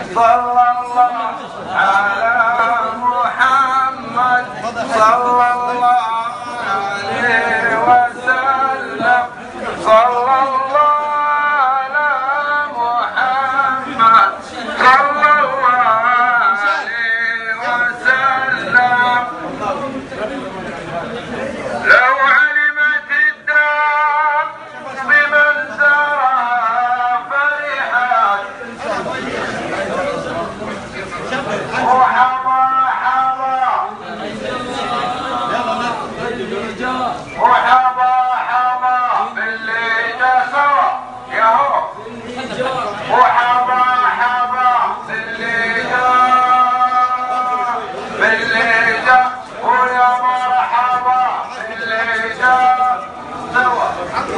صلى الله على محمد صلى الله عليه وسلم صلى الله على محمد صلى الله عليه وسلم. لو علمت الدار بمن زرع فرحت وحظى باللي جا سوا ياهو وحظى باللي جا ويا مرحبا باللي جا سوا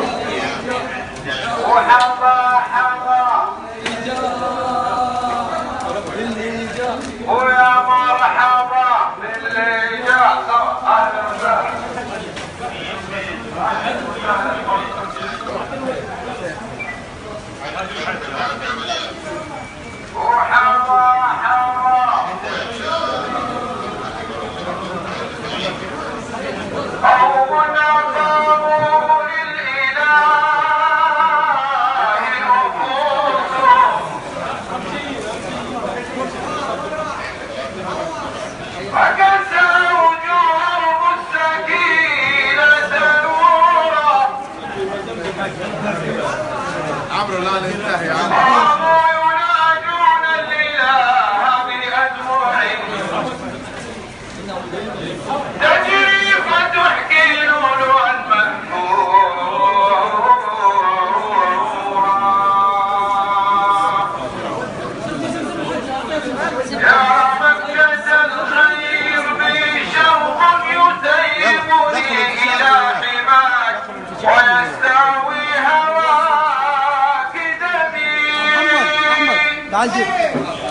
وحظى ويا مرحبا باللي جا سوا. اهلا وسهلا. عمرو لا ننتهي يا عمرو. يناجون الاله بادمعهم تجري فتحكي لؤلؤا منثورا يا مكة الخير بشوق يسيبني الى حماك ويستاوي هواك دمي. تعال جيب